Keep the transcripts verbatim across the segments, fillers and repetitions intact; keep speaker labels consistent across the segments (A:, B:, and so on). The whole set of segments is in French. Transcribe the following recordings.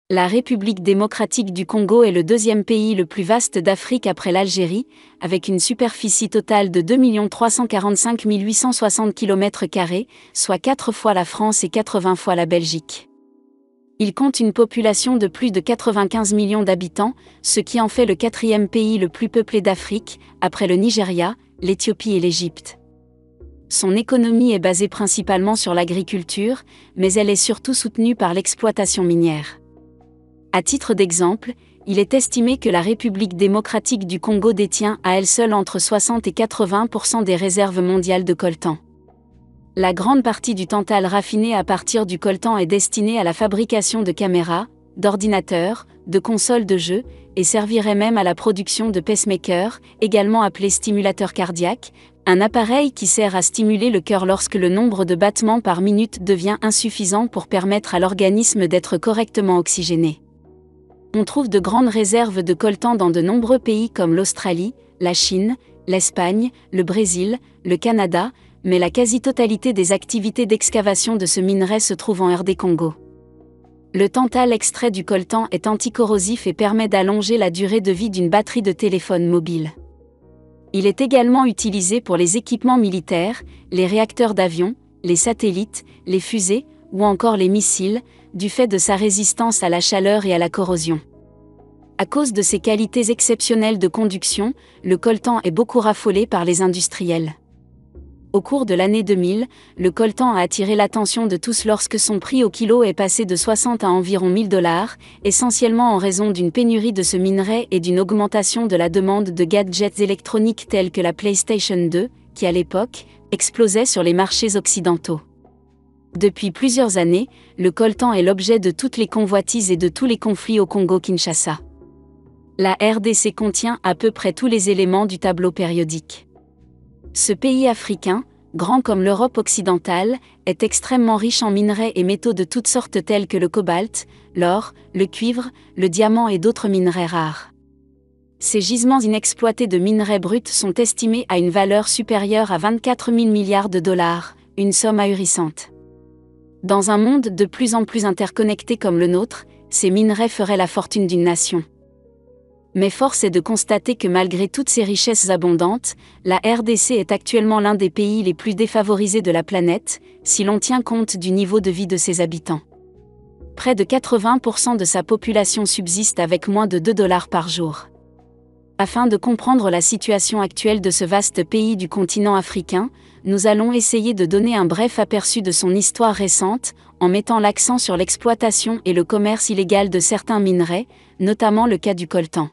A: La République démocratique du Congo est le deuxième pays le plus vaste d'Afrique après l'Algérie, avec une superficie totale de deux millions trois cent quarante-cinq mille huit cent soixante kilomètres carrés, soit quatre fois la France et quatre-vingts fois la Belgique. Il compte une population de plus de quatre-vingt-quinze millions d'habitants, ce qui en fait le quatrième pays le plus peuplé d'Afrique, après le Nigeria, l'Éthiopie et l'Égypte. Son économie est basée principalement sur l'agriculture, mais elle est surtout soutenue par l'exploitation minière. À titre d'exemple, il est estimé que la République démocratique du Congo détient à elle seule entre soixante et quatre-vingts pour cent des réserves mondiales de coltan. La grande partie du tantal raffiné à partir du coltan est destinée à la fabrication de caméras, d'ordinateurs, de consoles de jeux, et servirait même à la production de pacemakers, également appelé stimulateur cardiaque, un appareil qui sert à stimuler le cœur lorsque le nombre de battements par minute devient insuffisant pour permettre à l'organisme d'être correctement oxygéné. On trouve de grandes réserves de coltan dans de nombreux pays comme l'Australie, la Chine, l'Espagne, le Brésil, le Canada, mais la quasi-totalité des activités d'excavation de ce minerai se trouve en R D Congo. Le tantal extrait du coltan est anticorrosif et permet d'allonger la durée de vie d'une batterie de téléphone mobile. Il est également utilisé pour les équipements militaires, les réacteurs d'avion, les satellites, les fusées, ou encore les missiles, du fait de sa résistance à la chaleur et à la corrosion. À cause de ses qualités exceptionnelles de conduction, le coltan est beaucoup raffolé par les industriels. Au cours de l'année deux mille, le coltan a attiré l'attention de tous lorsque son prix au kilo est passé de soixante à environ mille dollars, essentiellement en raison d'une pénurie de ce minerai et d'une augmentation de la demande de gadgets électroniques tels que la PlayStation deux, qui à l'époque, explosait sur les marchés occidentaux. Depuis plusieurs années, le coltan est l'objet de toutes les convoitises et de tous les conflits au Congo-Kinshasa. La R D C contient à peu près tous les éléments du tableau périodique. Ce pays africain, grand comme l'Europe occidentale, est extrêmement riche en minerais et métaux de toutes sortes tels que le cobalt, l'or, le cuivre, le diamant et d'autres minerais rares. Ces gisements inexploités de minerais bruts sont estimés à une valeur supérieure à vingt-quatre mille milliards de dollars, une somme ahurissante. Dans un monde de plus en plus interconnecté comme le nôtre, ces minerais feraient la fortune d'une nation. Mais force est de constater que malgré toutes ces richesses abondantes, la R D C est actuellement l'un des pays les plus défavorisés de la planète, si l'on tient compte du niveau de vie de ses habitants. Près de quatre-vingts pour cent de sa population subsiste avec moins de deux dollars par jour. Afin de comprendre la situation actuelle de ce vaste pays du continent africain, nous allons essayer de donner un bref aperçu de son histoire récente, en mettant l'accent sur l'exploitation et le commerce illégal de certains minerais, notamment le cas du coltan.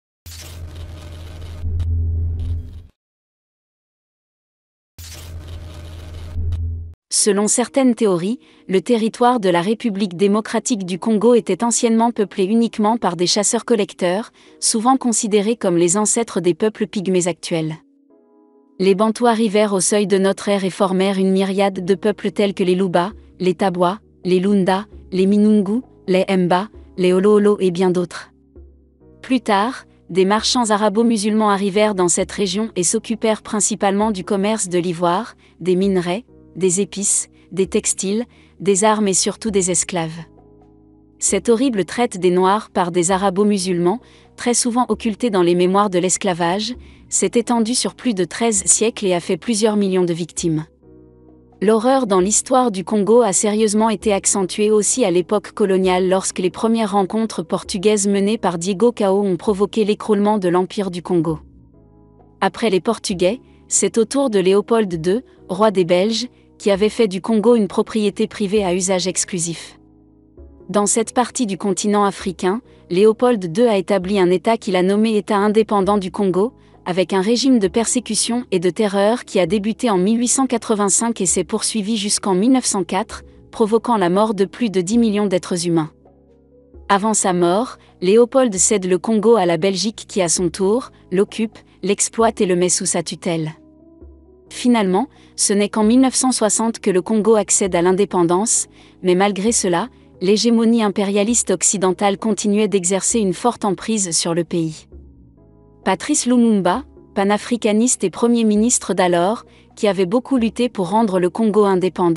A: Selon certaines théories, le territoire de la République démocratique du Congo était anciennement peuplé uniquement par des chasseurs-collecteurs, souvent considérés comme les ancêtres des peuples pygmées actuels. Les Bantous arrivèrent au seuil de notre ère et formèrent une myriade de peuples tels que les Luba, les Tabwa, les Lunda, les Minungu, les Mba, les Holo-Holo et bien d'autres. Plus tard, des marchands arabo-musulmans arrivèrent dans cette région et s'occupèrent principalement du commerce de l'ivoire, des minerais, des épices, des textiles, des armes et surtout des esclaves. Cette horrible traite des Noirs par des arabo-musulmans, très souvent occultée dans les mémoires de l'esclavage, s'est étendue sur plus de treize siècles et a fait plusieurs millions de victimes. L'horreur dans l'histoire du Congo a sérieusement été accentuée aussi à l'époque coloniale lorsque les premières rencontres portugaises menées par Diego Cao ont provoqué l'écroulement de l'Empire du Congo. Après les Portugais, c'est au tour de Léopold deux, roi des Belges, qui avait fait du Congo une propriété privée à usage exclusif. Dans cette partie du continent africain, Léopold deux a établi un État qu'il a nommé État indépendant du Congo, avec un régime de persécution et de terreur qui a débuté en mille huit cent quatre-vingt-cinq et s'est poursuivi jusqu'en mille neuf cent quatre, provoquant la mort de plus de dix millions d'êtres humains. Avant sa mort, Léopold cède le Congo à la Belgique qui à son tour, l'occupe, l'exploite et le met sous sa tutelle. Finalement, ce n'est qu'en mille neuf cent soixante que le Congo accède à l'indépendance, mais malgré cela, l'hégémonie impérialiste occidentale continuait d'exercer une forte emprise sur le pays. Patrice Lumumba, panafricaniste et Premier ministre d'alors, qui avait beaucoup lutté pour rendre le Congo indépendant,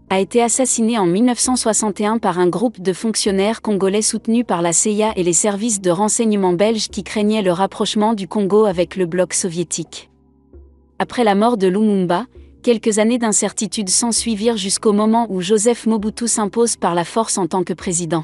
A: a été assassiné en mille neuf cent soixante et un par un groupe de fonctionnaires congolais soutenus par la C I A et les services de renseignement belges qui craignaient le rapprochement du Congo avec le bloc soviétique. Après la mort de Lumumba, quelques années d'incertitude s'ensuivirent jusqu'au moment où Joseph Mobutu s'impose par la force en tant que président.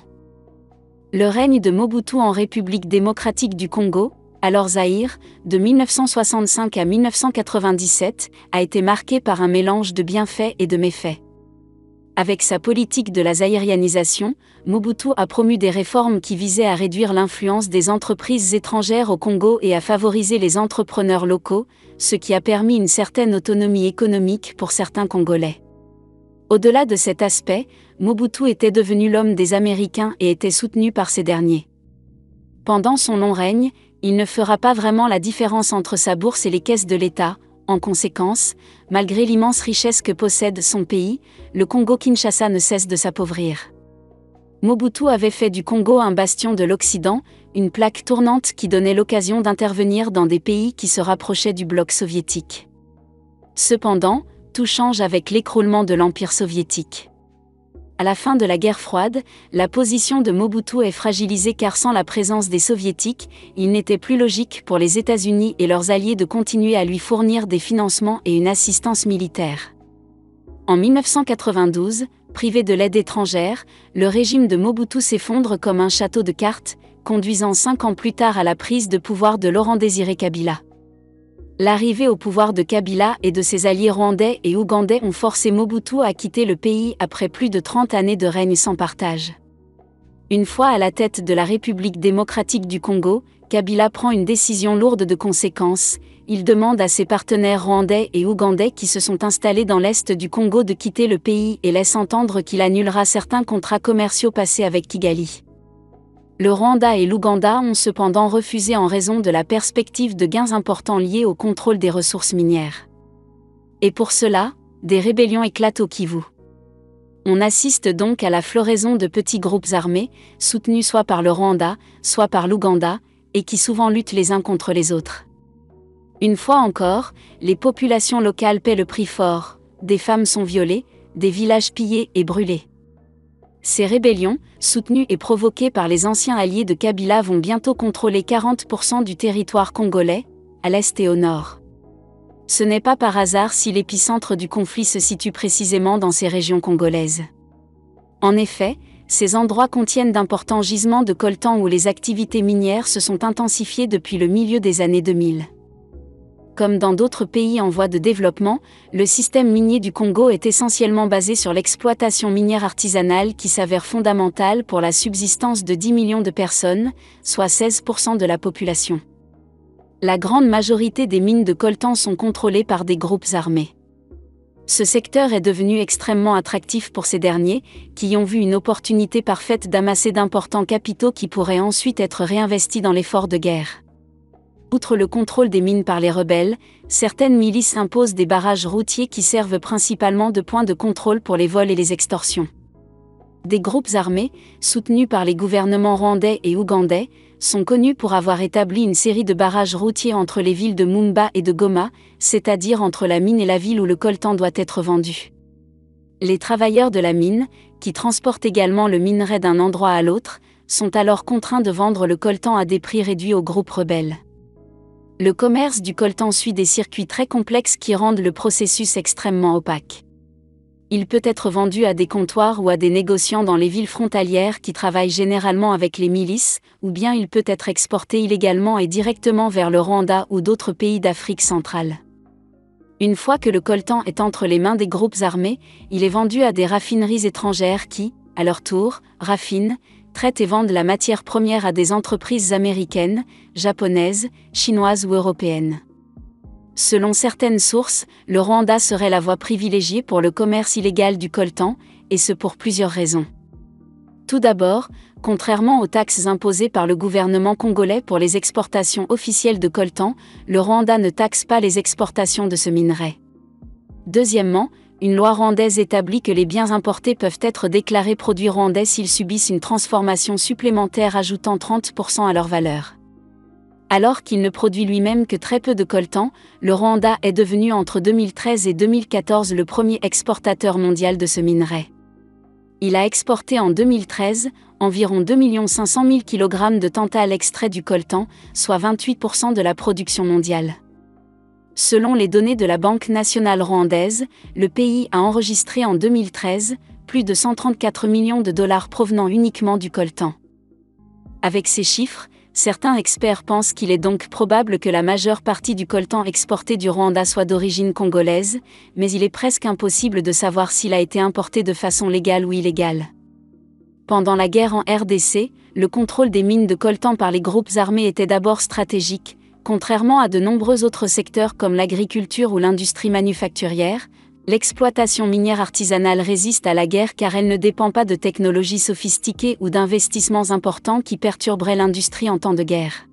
A: Le règne de Mobutu en République démocratique du Congo, alors Zaïre, de mille neuf cent soixante-cinq à mille neuf cent quatre-vingt-dix-sept, a été marqué par un mélange de bienfaits et de méfaits. Avec sa politique de la zaïrianisation, Mobutu a promu des réformes qui visaient à réduire l'influence des entreprises étrangères au Congo et à favoriser les entrepreneurs locaux, ce qui a permis une certaine autonomie économique pour certains Congolais. Au-delà de cet aspect, Mobutu était devenu l'homme des Américains et était soutenu par ces derniers. Pendant son long règne, il ne fera pas vraiment la différence entre sa bourse et les caisses de l'État. En conséquence, malgré l'immense richesse que possède son pays, le Congo-Kinshasa ne cesse de s'appauvrir. Mobutu avait fait du Congo un bastion de l'Occident, une plaque tournante qui donnait l'occasion d'intervenir dans des pays qui se rapprochaient du bloc soviétique. Cependant, tout change avec l'écroulement de l'Empire soviétique. À la fin de la guerre froide, la position de Mobutu est fragilisée car sans la présence des Soviétiques, il n'était plus logique pour les États-Unis et leurs alliés de continuer à lui fournir des financements et une assistance militaire. En mille neuf cent quatre-vingt-douze, privé de l'aide étrangère, le régime de Mobutu s'effondre comme un château de cartes, conduisant cinq ans plus tard à la prise de pouvoir de Laurent-Désiré Kabila. L'arrivée au pouvoir de Kabila et de ses alliés rwandais et ougandais ont forcé Mobutu à quitter le pays après plus de trente années de règne sans partage. Une fois à la tête de la République démocratique du Congo, Kabila prend une décision lourde de conséquences. Il demande à ses partenaires rwandais et ougandais qui se sont installés dans l'est du Congo de quitter le pays et laisse entendre qu'il annulera certains contrats commerciaux passés avec Kigali. Le Rwanda et l'Ouganda ont cependant refusé en raison de la perspective de gains importants liés au contrôle des ressources minières. Et pour cela, des rébellions éclatent au Kivu. On assiste donc à la floraison de petits groupes armés, soutenus soit par le Rwanda, soit par l'Ouganda, et qui souvent luttent les uns contre les autres. Une fois encore, les populations locales paient le prix fort, des femmes sont violées, des villages pillés et brûlés. Ces rébellions, soutenues et provoquées par les anciens alliés de Kabila, vont bientôt contrôler quarante pour cent du territoire congolais, à l'est et au nord. Ce n'est pas par hasard si l'épicentre du conflit se situe précisément dans ces régions congolaises. En effet, ces endroits contiennent d'importants gisements de coltan où les activités minières se sont intensifiées depuis le milieu des années deux mille. Comme dans d'autres pays en voie de développement, le système minier du Congo est essentiellement basé sur l'exploitation minière artisanale qui s'avère fondamentale pour la subsistance de dix millions de personnes, soit seize pour cent de la population. La grande majorité des mines de coltan sont contrôlées par des groupes armés. Ce secteur est devenu extrêmement attractif pour ces derniers, qui y ont vu une opportunité parfaite d'amasser d'importants capitaux qui pourraient ensuite être réinvestis dans l'effort de guerre. Outre le contrôle des mines par les rebelles, certaines milices imposent des barrages routiers qui servent principalement de point de contrôle pour les vols et les extorsions. Des groupes armés, soutenus par les gouvernements rwandais et ougandais, sont connus pour avoir établi une série de barrages routiers entre les villes de Mumba et de Goma, c'est-à-dire entre la mine et la ville où le coltan doit être vendu. Les travailleurs de la mine, qui transportent également le minerai d'un endroit à l'autre, sont alors contraints de vendre le coltan à des prix réduits aux groupes rebelles. Le commerce du coltan suit des circuits très complexes qui rendent le processus extrêmement opaque. Il peut être vendu à des comptoirs ou à des négociants dans les villes frontalières qui travaillent généralement avec les milices, ou bien il peut être exporté illégalement et directement vers le Rwanda ou d'autres pays d'Afrique centrale. Une fois que le coltan est entre les mains des groupes armés, il est vendu à des raffineries étrangères qui, à leur tour, raffinent, traitent et vendent la matière première à des entreprises américaines, japonaises, chinoises ou européennes. Selon certaines sources, le Rwanda serait la voie privilégiée pour le commerce illégal du coltan, et ce pour plusieurs raisons. Tout d'abord, contrairement aux taxes imposées par le gouvernement congolais pour les exportations officielles de coltan, le Rwanda ne taxe pas les exportations de ce minerai. Deuxièmement, une loi rwandaise établit que les biens importés peuvent être déclarés produits rwandais s'ils subissent une transformation supplémentaire ajoutant trente pour cent à leur valeur. Alors qu'il ne produit lui-même que très peu de coltan, le Rwanda est devenu entre deux mille treize et deux mille quatorze le premier exportateur mondial de ce minerai. Il a exporté en deux mille treize environ deux millions cinq cent mille kilogrammes de tantale extrait du coltan, soit vingt-huit pour cent de la production mondiale. Selon les données de la Banque nationale rwandaise, le pays a enregistré en deux mille treize plus de cent trente-quatre millions de dollars provenant uniquement du coltan. Avec ces chiffres, certains experts pensent qu'il est donc probable que la majeure partie du coltan exporté du Rwanda soit d'origine congolaise, mais il est presque impossible de savoir s'il a été importé de façon légale ou illégale. Pendant la guerre en R D C, le contrôle des mines de coltan par les groupes armés était d'abord stratégique, contrairement à de nombreux autres secteurs comme l'agriculture ou l'industrie manufacturière. L'exploitation minière artisanale résiste à la guerre car elle ne dépend pas de technologies sophistiquées ou d'investissements importants qui perturberaient l'industrie en temps de guerre.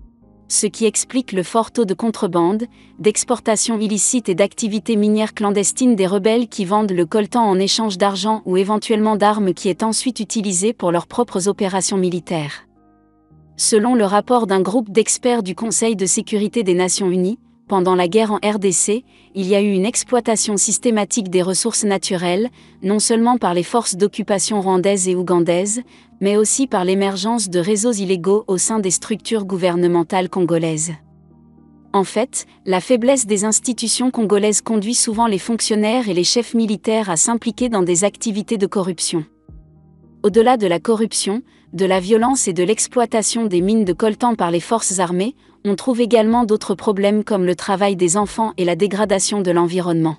A: Ce qui explique le fort taux de contrebande, d'exportation illicite et d'activités minières clandestines des rebelles qui vendent le coltan en échange d'argent ou éventuellement d'armes qui est ensuite utilisé pour leurs propres opérations militaires. Selon le rapport d'un groupe d'experts du Conseil de sécurité des Nations Unies, pendant la guerre en R D C, il y a eu une exploitation systématique des ressources naturelles, non seulement par les forces d'occupation rwandaises et ougandaises, mais aussi par l'émergence de réseaux illégaux au sein des structures gouvernementales congolaises. En fait, la faiblesse des institutions congolaises conduit souvent les fonctionnaires et les chefs militaires à s'impliquer dans des activités de corruption. Au-delà de la corruption, de la violence et de l'exploitation des mines de coltan par les forces armées, on trouve également d'autres problèmes comme le travail des enfants et la dégradation de l'environnement.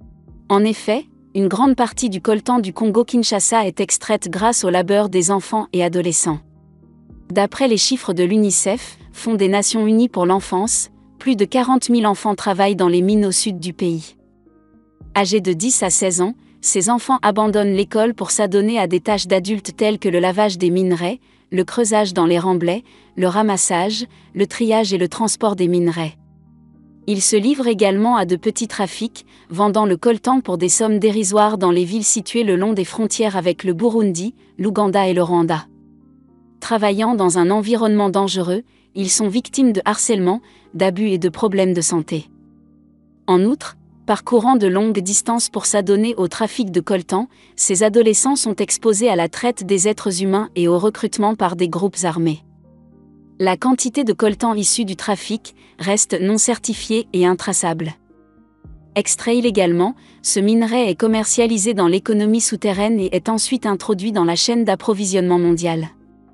A: En effet, une grande partie du coltan du Congo-Kinshasa est extraite grâce au labeur des enfants et adolescents. D'après les chiffres de l'UNICEF, Fonds des Nations Unies pour l'enfance, plus de quarante mille enfants travaillent dans les mines au sud du pays. Âgés de dix à seize ans, ces enfants abandonnent l'école pour s'adonner à des tâches d'adultes telles que le lavage des minerais, le creusage dans les remblais, le ramassage, le triage et le transport des minerais. Ils se livrent également à de petits trafics, vendant le coltan pour des sommes dérisoires dans les villes situées le long des frontières avec le Burundi, l'Ouganda et le Rwanda. Travaillant dans un environnement dangereux, ils sont victimes de harcèlement, d'abus et de problèmes de santé. En outre, parcourant de longues distances pour s'adonner au trafic de coltan, ces adolescents sont exposés à la traite des êtres humains et au recrutement par des groupes armés. La quantité de coltan issue du trafic reste non certifiée et intraçable. Extrait illégalement, ce minerai est commercialisé dans l'économie souterraine et est ensuite introduit dans la chaîne d'approvisionnement mondiale.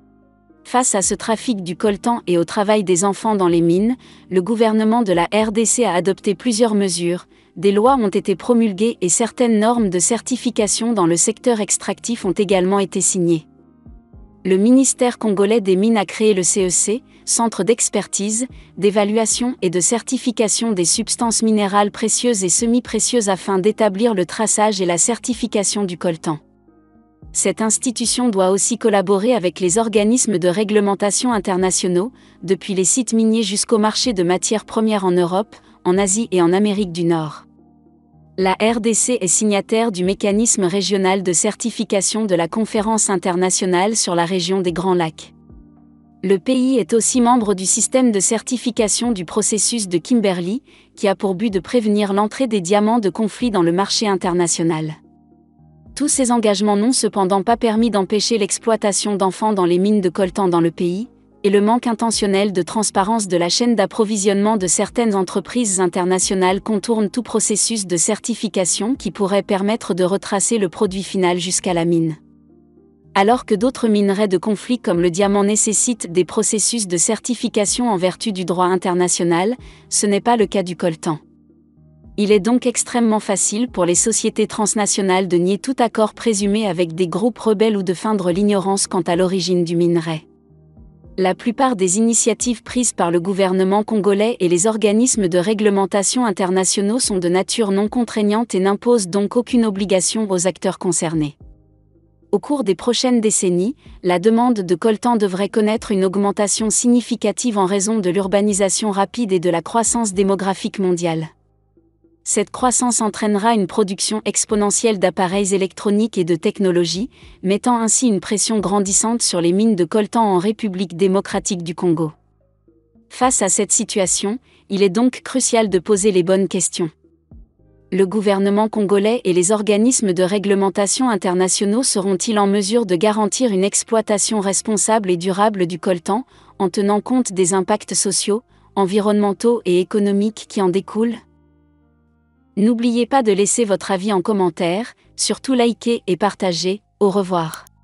A: Face à ce trafic du coltan et au travail des enfants dans les mines, le gouvernement de la R D C a adopté plusieurs mesures, des lois ont été promulguées et certaines normes de certification dans le secteur extractif ont également été signées. Le ministère congolais des Mines a créé le C E C, Centre d'expertise, d'évaluation et de certification des substances minérales précieuses et semi-précieuses afin d'établir le traçage et la certification du coltan. Cette institution doit aussi collaborer avec les organismes de réglementation internationaux, depuis les sites miniers jusqu'au marché de matières premières en Europe, en Asie et en Amérique du Nord. La R D C est signataire du mécanisme régional de certification de la Conférence internationale sur la région des Grands Lacs. Le pays est aussi membre du système de certification du processus de Kimberley, qui a pour but de prévenir l'entrée des diamants de conflit dans le marché international. Tous ces engagements n'ont cependant pas permis d'empêcher l'exploitation d'enfants dans les mines de coltan dans le pays, et le manque intentionnel de transparence de la chaîne d'approvisionnement de certaines entreprises internationales contourne tout processus de certification qui pourrait permettre de retracer le produit final jusqu'à la mine. Alors que d'autres minerais de conflit comme le diamant nécessitent des processus de certification en vertu du droit international, ce n'est pas le cas du coltan. Il est donc extrêmement facile pour les sociétés transnationales de nier tout accord présumé avec des groupes rebelles ou de feindre l'ignorance quant à l'origine du minerai. La plupart des initiatives prises par le gouvernement congolais et les organismes de réglementation internationaux sont de nature non contraignante et n'imposent donc aucune obligation aux acteurs concernés. Au cours des prochaines décennies, la demande de coltan devrait connaître une augmentation significative en raison de l'urbanisation rapide et de la croissance démographique mondiale. Cette croissance entraînera une production exponentielle d'appareils électroniques et de technologies, mettant ainsi une pression grandissante sur les mines de coltan en République démocratique du Congo. Face à cette situation, il est donc crucial de poser les bonnes questions. Le gouvernement congolais et les organismes de réglementation internationaux seront-ils en mesure de garantir une exploitation responsable et durable du coltan, en tenant compte des impacts sociaux, environnementaux et économiques qui en découlent? N'oubliez pas de laisser votre avis en commentaire, surtout likez et partagez. Au revoir.